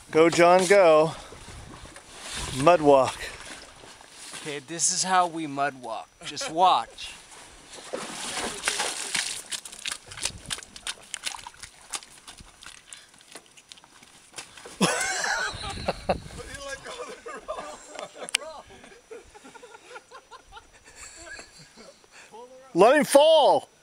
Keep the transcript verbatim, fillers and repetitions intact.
Go, John, go. Mud walk. Okay, this is how we mud walk. Just watch. Let him fall.